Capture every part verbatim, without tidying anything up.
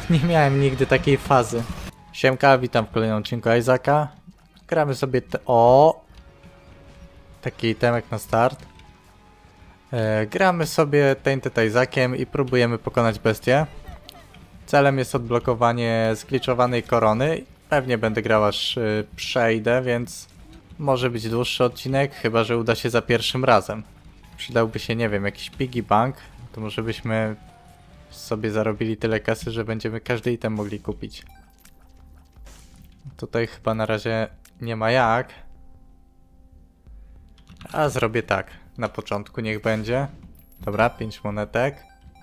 Nie miałem nigdy takiej fazy. Siemka, witam w kolejnym odcinku Isaaca. Gramy sobie te... O! Taki temek na start. E, gramy sobie Tainted Isaaciem i próbujemy pokonać bestię. Celem jest odblokowanie zgliczowanej korony. Pewnie będę grał aż y, przejdę, więc może być dłuższy odcinek, chyba że uda się za pierwszym razem. Przydałby się, nie wiem, jakiś piggy bank. To może byśmy sobie zarobili tyle kasy, że będziemy każdy item mogli kupić. Tutaj chyba na razie nie ma jak. A zrobię tak. Na początku niech będzie. Dobra, pięć monetek.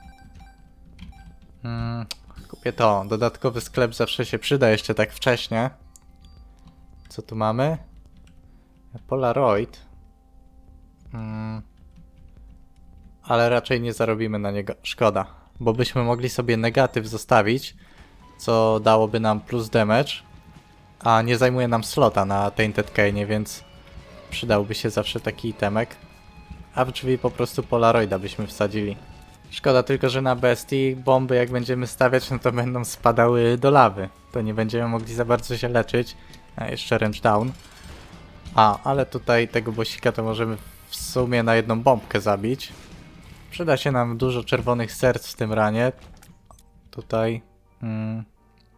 Hmm, kupię to. Dodatkowy sklep zawsze się przyda jeszcze tak wcześnie. Co tu mamy? Polaroid. Hmm. Ale raczej nie zarobimy na niego. Szkoda. Bo byśmy mogli sobie negatyw zostawić, co dałoby nam plus damage. A nie zajmuje nam slota na Tainted Cane'ie, więc przydałby się zawsze taki itemek. A w drzwi po prostu Polaroida byśmy wsadzili. Szkoda tylko, że na bestii bomby jak będziemy stawiać, no to będą spadały do lawy. To nie będziemy mogli za bardzo się leczyć. A jeszcze range down. A, ale tutaj tego bossika to możemy w sumie na jedną bombkę zabić. Przyda się nam dużo czerwonych serc w tym ranie. Tutaj... Hmm.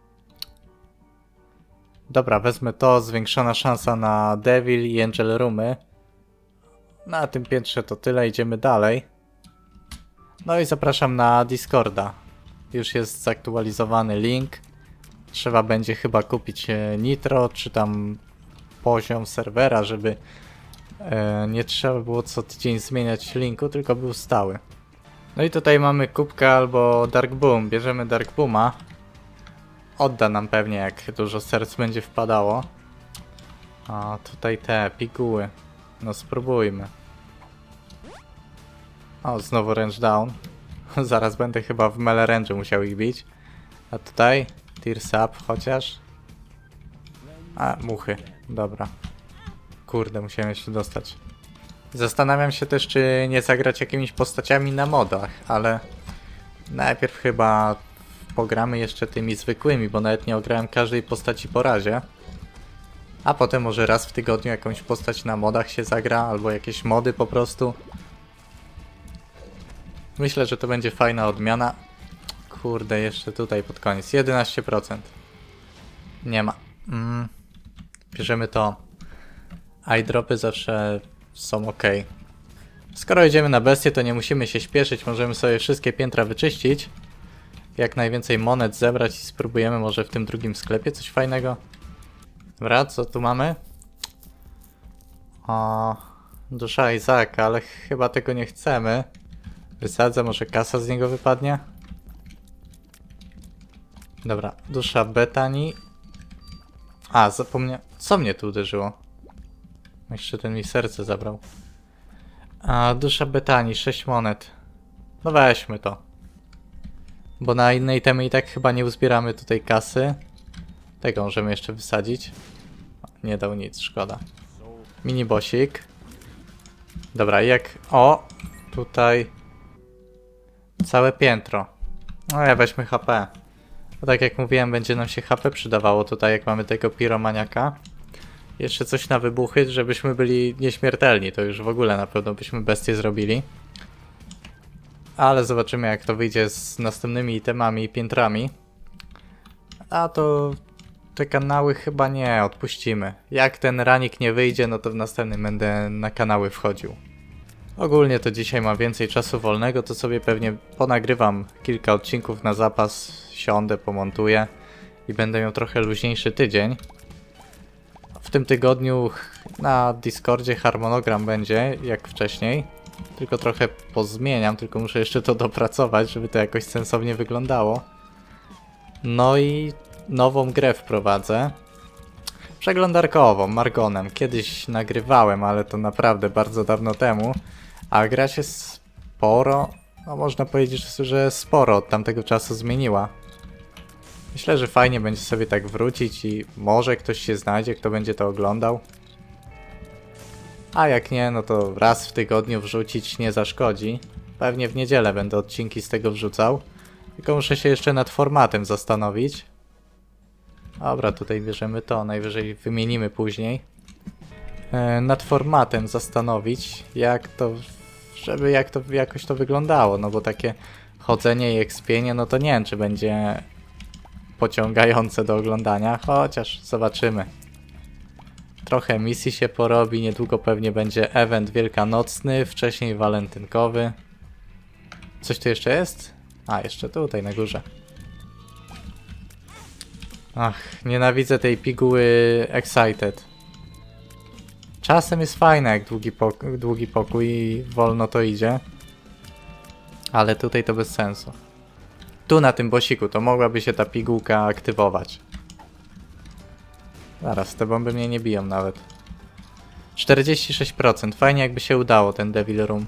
Dobra, wezmę to. Zwiększona szansa na Devil i Angel Roomy. Na tym piętrze to tyle. Idziemy dalej. No i zapraszam na Discorda. Już jest zaktualizowany link. Trzeba będzie chyba kupić nitro, czy tam poziom serwera, żeby e, nie trzeba było co tydzień zmieniać linku, tylko był stały. No i tutaj mamy kubkę albo Dark Boom. Bierzemy Dark Booma. Odda nam pewnie, jak dużo serc będzie wpadało. A tutaj te piguły. No spróbujmy. O, znowu range down. Zaraz będę chyba w melee range musiał ich bić. A tutaj Tears up chociaż. A, muchy. Dobra. Kurde, musiałem jeszcze dostać. Zastanawiam się też, czy nie zagrać jakimiś postaciami na modach, ale najpierw chyba pogramy jeszcze tymi zwykłymi, bo nawet nie ograłem każdej postaci po razie. A potem może raz w tygodniu jakąś postać na modach się zagra, albo jakieś mody po prostu. Myślę, że to będzie fajna odmiana. Kurde, jeszcze tutaj pod koniec. jedenaście procent. Nie ma. Mm. Bierzemy to. Eyedropy zawsze są ok. Skoro idziemy na bestię, to nie musimy się śpieszyć. Możemy sobie wszystkie piętra wyczyścić. Jak najwięcej monet zebrać i spróbujemy może w tym drugim sklepie coś fajnego. Dobra, co tu mamy? O, dusza Isaaca, ale chyba tego nie chcemy. Wysadzę, może kasa z niego wypadnie. Dobra, dusza Bethany. A, zapomniałem. Co mnie tu uderzyło? Jeszcze ten mi serce zabrał. A, dusza Bethany, sześć monet. No weźmy to. Bo na inne itemy i tak chyba nie uzbieramy tutaj kasy. Tego możemy jeszcze wysadzić. Nie dał nic, szkoda. Mini bossik. Dobra, jak... O! Tutaj... Całe piętro. No ja weźmy H P. Bo tak jak mówiłem, będzie nam się H P przydawało tutaj, jak mamy tego piromaniaka. Jeszcze coś na wybuchy, żebyśmy byli nieśmiertelni. To już w ogóle na pewno byśmy bestię zrobili. Ale zobaczymy, jak to wyjdzie z następnymi itemami i piętrami. A to te kanały chyba nie, odpuścimy. Jak ten ranik nie wyjdzie, no to w następnym będę na kanały wchodził. Ogólnie to dzisiaj mam więcej czasu wolnego, to sobie pewnie ponagrywam kilka odcinków na zapas, siądę, pomontuję i będę miał trochę luźniejszy tydzień. W tym tygodniu na Discordzie harmonogram będzie, jak wcześniej. Tylko trochę pozmieniam, tylko muszę jeszcze to dopracować, żeby to jakoś sensownie wyglądało. No i nową grę wprowadzę. Przeglądarkową, Margonem. Kiedyś nagrywałem, ale to naprawdę bardzo dawno temu. A gra się sporo, no można powiedzieć, że sporo od tamtego czasu zmieniła. Myślę, że fajnie będzie sobie tak wrócić i może ktoś się znajdzie, kto będzie to oglądał. A jak nie, no to raz w tygodniu wrzucić nie zaszkodzi. Pewnie w niedzielę będę odcinki z tego wrzucał. Tylko muszę się jeszcze nad formatem zastanowić. Dobra, tutaj bierzemy to, najwyżej wymienimy później. Yy, nad formatem zastanowić, jak to, żeby jak to jakoś to wyglądało, no bo takie chodzenie i ekspienie, no to nie wiem, czy będzie pociągające do oglądania, chociaż zobaczymy. Trochę misji się porobi, niedługo pewnie będzie event wielkanocny, wcześniej walentynkowy. Coś tu jeszcze jest? A, jeszcze tutaj na górze. Ach, nienawidzę tej piguły Excited. Czasem jest fajne, jak długi, pok długi pokój i wolno to idzie. Ale tutaj to bez sensu. Tu na tym bosiku to mogłaby się ta pigułka aktywować. Zaraz, te bomby mnie nie biją nawet. czterdzieści sześć procent. Fajnie jakby się udało ten Devil Room.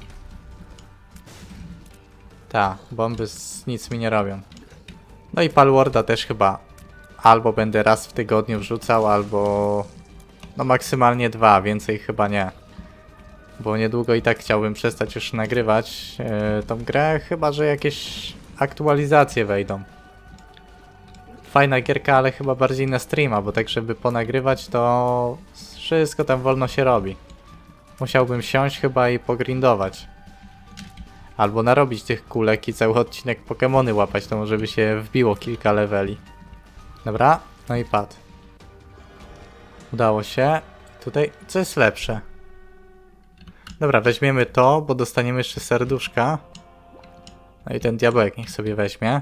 Ta, bomby z nic mi nie robią. No i Palwarda też chyba albo będę raz w tygodniu wrzucał, albo no maksymalnie dwa, więcej chyba nie. Bo niedługo i tak chciałbym przestać już nagrywać yy, tą grę, chyba że jakieś aktualizacje wejdą. Fajna gierka, ale chyba bardziej na streama, bo tak żeby ponagrywać to wszystko tam wolno się robi. Musiałbym siąść chyba i pogrindować. Albo narobić tych kulek i cały odcinek Pokemony łapać, to może by się wbiło kilka leveli. Dobra, no i padł. Udało się. Tutaj co jest lepsze? Dobra, weźmiemy to, bo dostaniemy jeszcze serduszka. No i ten diabełek niech sobie weźmie.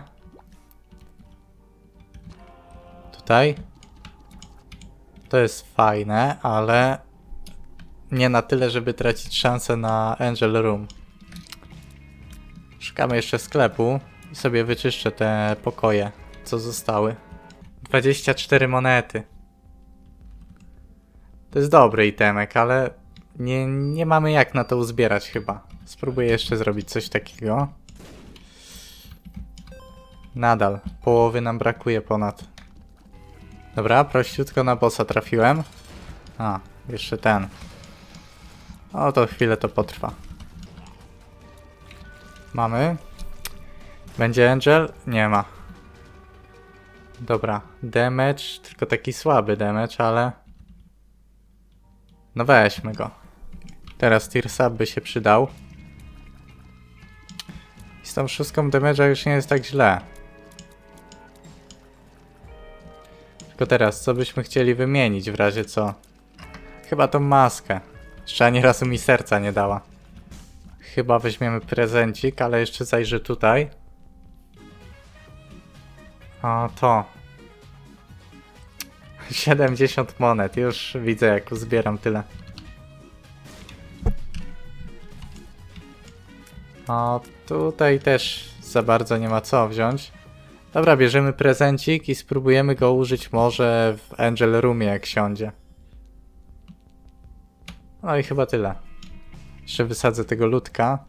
Tutaj. To jest fajne, ale nie na tyle, żeby tracić szansę na Angel Room. Szukamy jeszcze sklepu i sobie wyczyszczę te pokoje, co zostały. dwadzieścia cztery monety. To jest dobry itemek, ale nie, nie mamy jak na to uzbierać chyba. Spróbuję jeszcze zrobić coś takiego. Nadal, połowy nam brakuje ponad. Dobra, prościutko na bossa trafiłem. A, jeszcze ten. O, to chwilę to potrwa. Mamy. Będzie Angel? Nie ma. Dobra, damage, tylko taki słaby damage, ale... No weźmy go. Teraz Tear Sap by się przydał. I z tą szóstką damage'a już nie jest tak źle. Tylko teraz, co byśmy chcieli wymienić w razie co? Chyba tą maskę. Jeszcze ani razu mi serca nie dała. Chyba weźmiemy prezencik, ale jeszcze zajrzę tutaj. O, to. siedemdziesiąt monet. Już widzę, jak uzbieram tyle. O, tutaj też za bardzo nie ma co wziąć. Dobra, bierzemy prezencik i spróbujemy go użyć może w Angel Roomie, jak siądzie. No i chyba tyle. Jeszcze wysadzę tego ludka.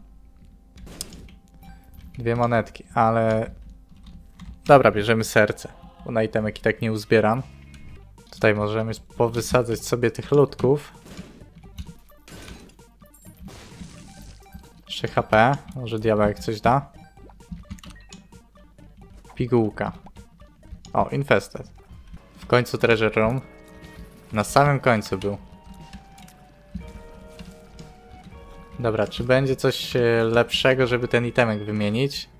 Dwie monetki, ale... Dobra, bierzemy serce, bo na itemek i tak nie uzbieram. Tutaj możemy powysadzać sobie tych ludków. Jeszcze H P, może diabełek coś da. Pigułka. O, Infested. W końcu Treasure Room. Na samym końcu był. Dobra, czy będzie coś lepszego, żeby ten itemek wymienić?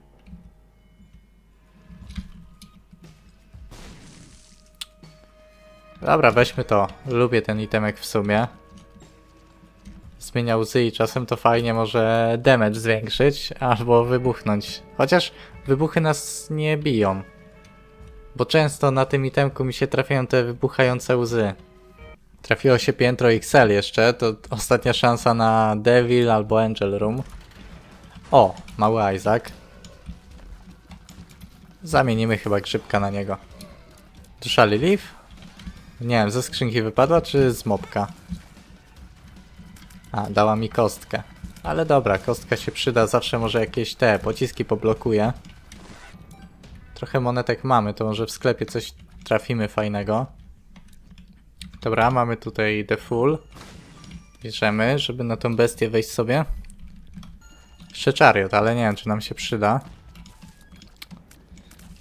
Dobra, weźmy to. Lubię ten itemek w sumie. Zmienia łzy i czasem to fajnie może damage zwiększyć albo wybuchnąć. Chociaż wybuchy nas nie biją. Bo często na tym itemku mi się trafiają te wybuchające łzy. Trafiło się piętro X L jeszcze, to ostatnia szansa na Devil albo Angel Room. O, mały Isaac. Zamienimy chyba grzybka na niego. Dusza Lilith? Nie wiem, ze skrzynki wypadła czy z mopka? A, dała mi kostkę. Ale dobra, kostka się przyda, zawsze może jakieś te pociski poblokuje. Trochę monetek mamy, to może w sklepie coś trafimy fajnego. Dobra, mamy tutaj The Full. Bierzemy, żeby na tą bestię wejść sobie. Jeszcze Chariot, ale nie wiem, czy nam się przyda.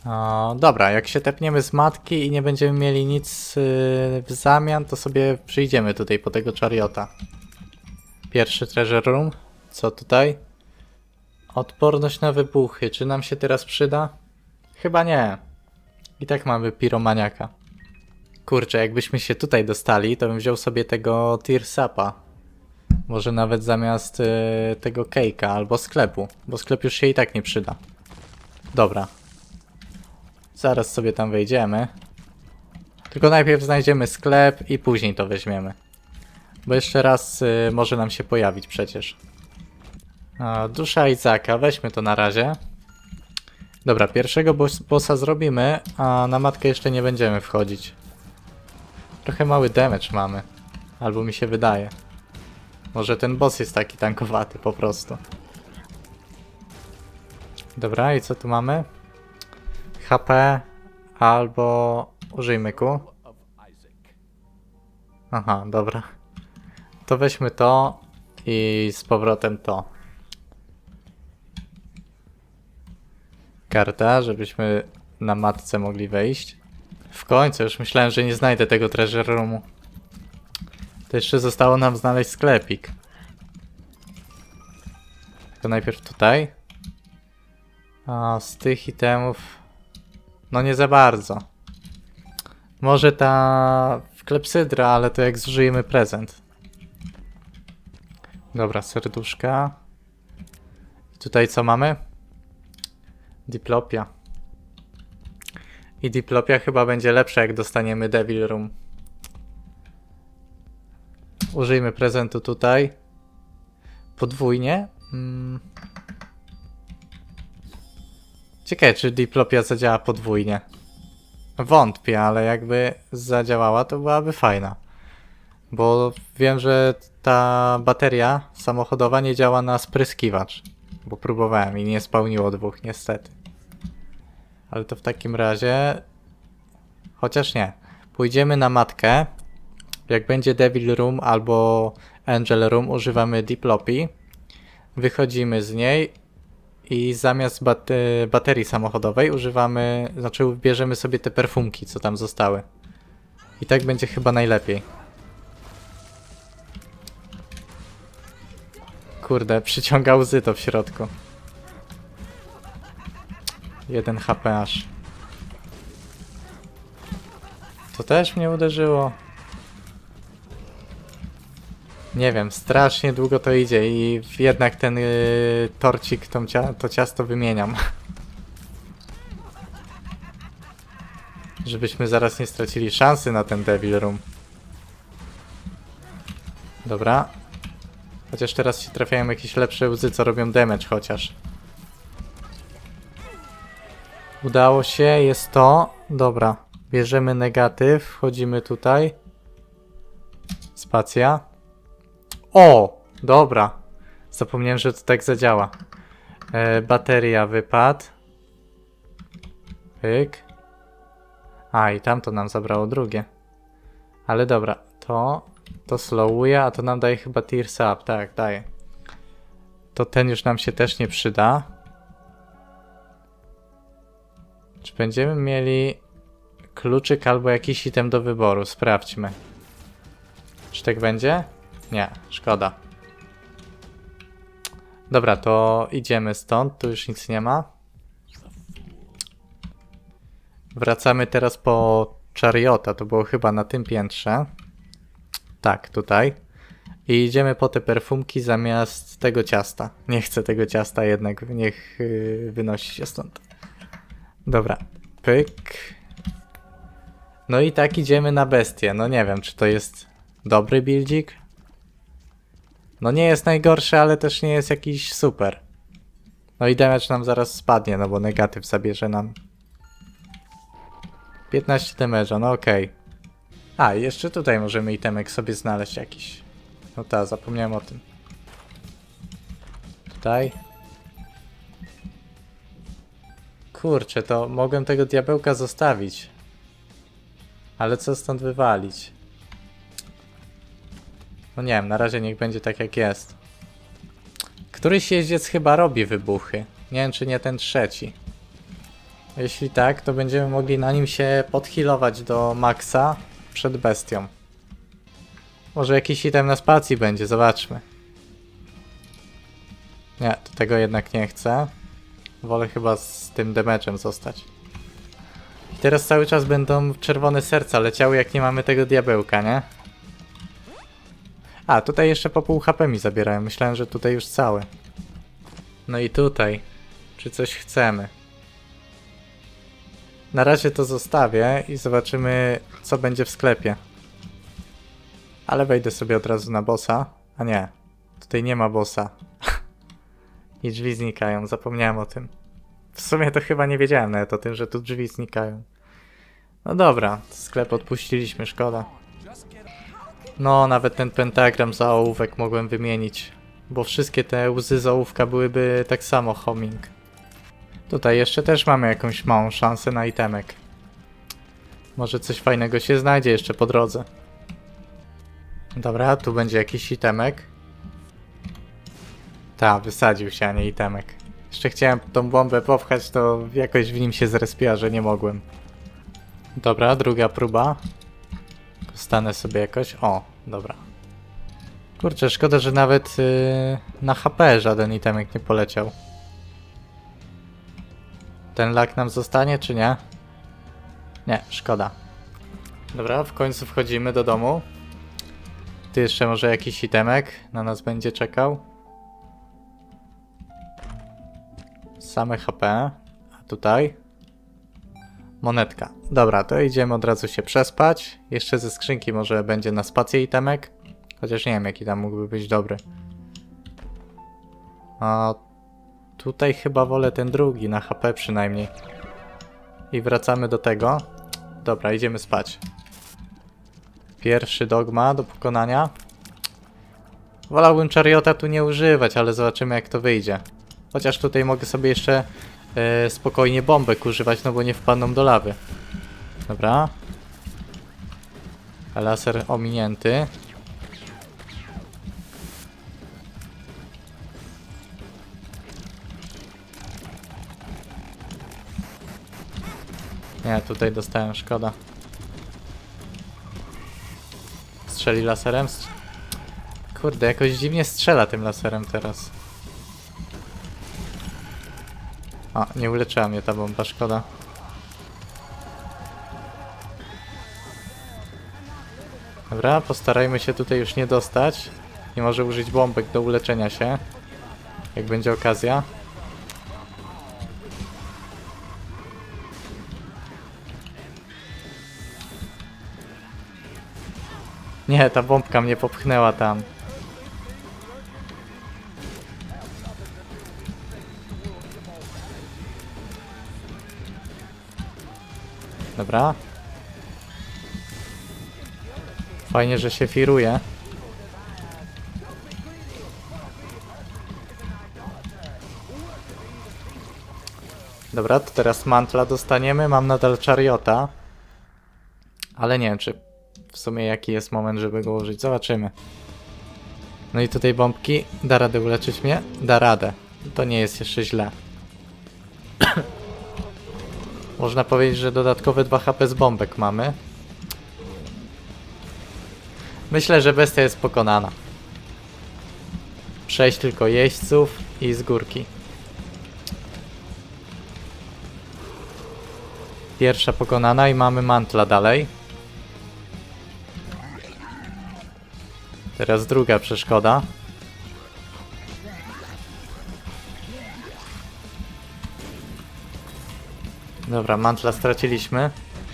O, dobra, jak się tepniemy z matki i nie będziemy mieli nic yy, w zamian, to sobie przyjdziemy tutaj po tego chariota. Pierwszy treasure room. Co tutaj? Odporność na wybuchy. Czy nam się teraz przyda? Chyba nie. I tak mamy piromaniaka. Kurczę, jakbyśmy się tutaj dostali, to bym wziął sobie tego Tearsapa. Może nawet zamiast y, tego cake'a albo sklepu. Bo sklep już się i tak nie przyda. Dobra. Zaraz sobie tam wejdziemy. Tylko najpierw znajdziemy sklep i później to weźmiemy. Bo jeszcze raz y, może nam się pojawić przecież. A, dusza Izaka, weźmy to na razie. Dobra, pierwszego boss bossa zrobimy, a na matkę jeszcze nie będziemy wchodzić. Trochę mały damage mamy. Albo mi się wydaje. Może ten boss jest taki tankowaty po prostu. Dobra, i co tu mamy? H P albo użyjmy ku. Aha, dobra. To weźmy to i z powrotem to. Karta, żebyśmy na matce mogli wejść. W końcu, już myślałem, że nie znajdę tego treasure roomu. To jeszcze zostało nam znaleźć sklepik. To najpierw tutaj. A z tych itemów... No nie za bardzo. Może ta klepsydra, ale to jak zużyjemy prezent. Dobra, serduszka. I tutaj co mamy? Diplopia. I diplopia chyba będzie lepsza, jak dostaniemy Devil Room. Użyjmy prezentu tutaj. Podwójnie. Hmm. Ciekawe, czy diplopia zadziała podwójnie. Wątpię, ale jakby zadziałała, to byłaby fajna. Bo wiem, że ta bateria samochodowa nie działa na spryskiwacz. Bo próbowałem i nie spełniło dwóch, niestety. Ale to w takim razie... Chociaż nie. Pójdziemy na matkę. Jak będzie Devil Room albo Angel Room, używamy diplopii. Wychodzimy z niej i zamiast bat baterii samochodowej używamy... Znaczy bierzemy sobie te perfumki, co tam zostały. I tak będzie chyba najlepiej. Kurde, przyciąga łzy to w środku. Jeden H P aż. To też mnie uderzyło. Nie wiem, strasznie długo to idzie i jednak ten yy, torcik, tą cia to ciasto wymieniam. Żebyśmy zaraz nie stracili szansy na ten Devil Room. Dobra. Chociaż teraz się trafiają jakieś lepsze łzy, co robią damage chociaż. Udało się, jest to. Dobra, bierzemy negatyw, wchodzimy tutaj. Spacja. O, dobra. Zapomniałem, że to tak zadziała. E, bateria wypadł. Pyk. A, i tamto nam zabrało drugie. Ale dobra, to, to slowuje, a to nam daje chyba Tears Up. Tak, daje. To ten już nam się też nie przyda. Czy będziemy mieli kluczyk albo jakiś item do wyboru? Sprawdźmy. Czy tak będzie? Nie, szkoda. Dobra, to idziemy stąd. Tu już nic nie ma. Wracamy teraz po chariota. To było chyba na tym piętrze. Tak, tutaj. I idziemy po te perfumki zamiast tego ciasta. Nie chcę tego ciasta jednak. Niech yy, wynosi się stąd. Dobra, pyk. No i tak idziemy na bestię. No nie wiem, czy to jest dobry buildzik. No nie jest najgorszy, ale też nie jest jakiś super. No i damage nam zaraz spadnie, no bo negatyw zabierze nam piętnaście damage'a, no okej. Okay. A, i jeszcze tutaj możemy itemek sobie znaleźć jakiś. No tak, zapomniałem o tym. Tutaj. Kurczę, to mogłem tego diabełka zostawić. Ale co stąd wywalić? No nie wiem, na razie niech będzie tak jak jest. Któryś jeździec chyba robi wybuchy. Nie wiem, czy nie ten trzeci. Jeśli tak, to będziemy mogli na nim się podhealować do maksa przed bestią. Może jakiś item na spacji będzie, zobaczmy. Nie, to tego jednak nie chcę. Wolę chyba z tym damage'em zostać. I teraz cały czas będą czerwone serca leciały, jak nie mamy tego diabełka, nie? A, tutaj jeszcze po pół H P mi zabierają. Myślałem, że tutaj już całe. No i tutaj. Czy coś chcemy? Na razie to zostawię i zobaczymy, co będzie w sklepie. Ale wejdę sobie od razu na bossa. A nie, tutaj nie ma bossa. I drzwi znikają, zapomniałem o tym. W sumie to chyba nie wiedziałem nawet o tym, że tu drzwi znikają. No dobra, sklep odpuściliśmy, szkoda. No, nawet ten pentagram za ołówek mogłem wymienić. Bo wszystkie te łzy z ołówka byłyby tak samo homing. Tutaj jeszcze też mamy jakąś małą szansę na itemek. Może coś fajnego się znajdzie jeszcze po drodze. Dobra, tu będzie jakiś itemek. Ta, wysadził się, a nie itemek. Jeszcze chciałem tą bombę popchać, to jakoś w nim się zrespiła, że nie mogłem. Dobra, druga próba. Stanę sobie jakoś. O, dobra. Kurczę, szkoda, że nawet yy, na H P żaden itemek nie poleciał. Ten lak nam zostanie, czy nie? Nie, szkoda. Dobra, w końcu wchodzimy do domu. Tu jeszcze może jakiś itemek na nas będzie czekał. Same H P. A tutaj? Monetka. Dobra, to idziemy od razu się przespać. Jeszcze ze skrzynki może będzie na spację itemek. Chociaż nie wiem, jaki tam mógłby być dobry. A tutaj chyba wolę ten drugi, na H P przynajmniej. I wracamy do tego. Dobra, idziemy spać. Pierwszy dogma do pokonania. Wolałbym Chariota tu nie używać, ale zobaczymy, jak to wyjdzie. Chociaż tutaj mogę sobie jeszcze e, spokojnie bombek używać, no bo nie wpadną do lawy. Dobra. Laser ominięty. Nie, tutaj dostałem, szkoda. Strzeli laserem? Kurde, jakoś dziwnie strzela tym laserem teraz. A, nie uleczyła mnie ta bomba, szkoda. Dobra, postarajmy się tutaj już nie dostać. Nie może użyć bombek do uleczenia się. Jak będzie okazja. Nie, ta bombka mnie popchnęła tam. Dobra. Fajnie, że się firuje. Dobra, to teraz mantla dostaniemy. Mam nadal Chariota. Ale nie wiem, czy w sumie jaki jest moment, żeby go użyć. Zobaczymy. No i tutaj bombki. Da radę uleczyć mnie? Da radę. To nie jest jeszcze źle. Można powiedzieć, że dodatkowe dwa H P z bombek mamy. Myślę, że bestia jest pokonana. Sześć tylko jeźdźców i z górki. Pierwsza pokonana i mamy mantla dalej. Teraz druga przeszkoda. Dobra, mantla straciliśmy.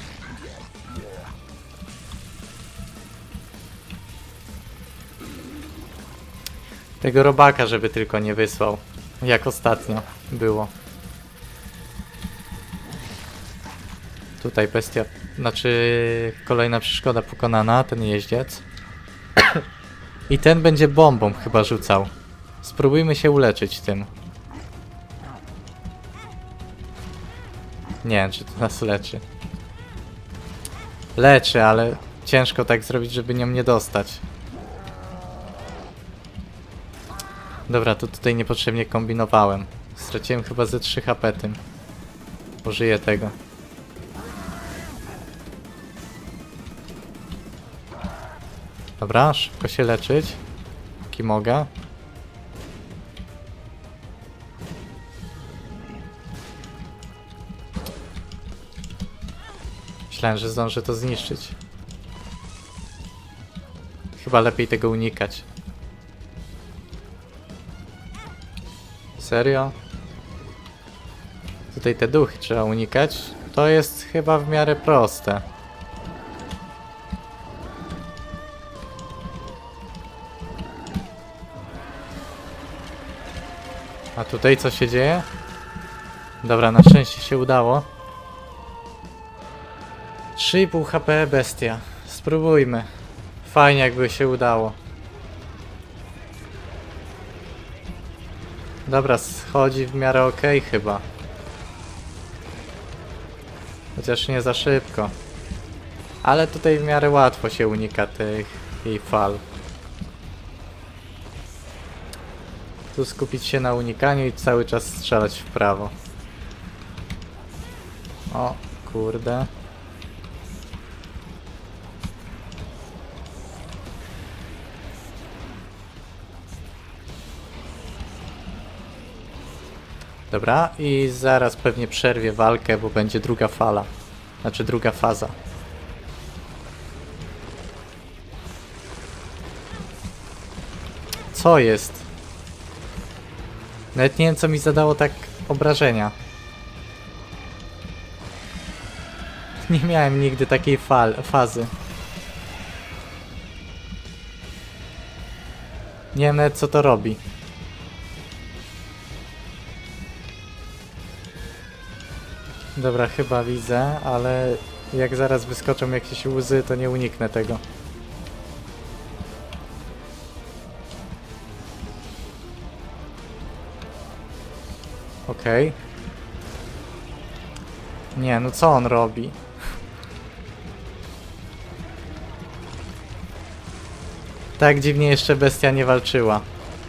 Tego robaka, żeby tylko nie wysłał. Jak ostatnio było. Tutaj bestia, znaczy kolejna przeszkoda pokonana, ten jeździec. I ten będzie bombą chyba rzucał. Spróbujmy się uleczyć tym. Nie wiem, czy to nas leczy. Leczy, ale ciężko tak zrobić, żeby nią nie dostać. Dobra, to tutaj niepotrzebnie kombinowałem. Straciłem chyba ze trzy H P tym. Użyję tego. Dobra, szybko się leczyć. Jaki mogę. Myślałem, że zdążę to zniszczyć. Chyba lepiej tego unikać. Serio? Tutaj te duchy trzeba unikać. To jest chyba w miarę proste. A tutaj co się dzieje? Dobra, na szczęście się udało. trzy i pół H P bestia. Spróbujmy. Fajnie jakby się udało. Dobra, schodzi w miarę ok chyba. Chociaż nie za szybko. Ale tutaj w miarę łatwo się unika tych jej fal. Tu skupić się na unikaniu i cały czas strzelać w prawo. O, kurde. Dobra, i zaraz pewnie przerwie walkę, bo będzie druga fala. Znaczy druga faza. Co jest? Nawet nie wiem, co mi zadało tak obrażenia. Nie miałem nigdy takiej fal fazy. Nie wiem nawet, co to robi. Dobra, chyba widzę, ale jak zaraz wyskoczą jakieś łzy, to nie uniknę tego. Okej. Okay. Nie, no co on robi? Tak dziwnie jeszcze bestia nie walczyła.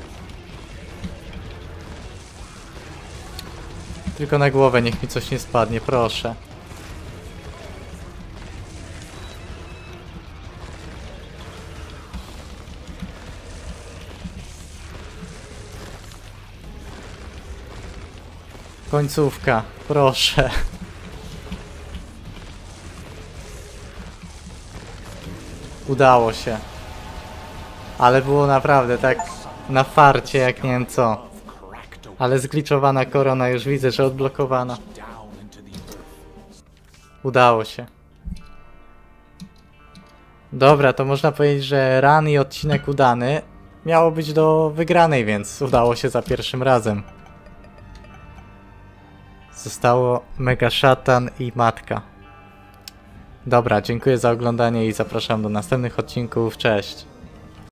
Tylko na głowę niech mi coś nie spadnie, proszę. Końcówka, proszę. Udało się. Ale było naprawdę tak na farcie jak nie wiem co. Ale zgliczowana korona, już widzę, że odblokowana. Udało się. Dobra, to można powiedzieć, że run i odcinek udany. Miało być do wygranej, więc udało się za pierwszym razem. Zostało Mega Szatan i Matka. Dobra, dziękuję za oglądanie i zapraszam do następnych odcinków. Cześć!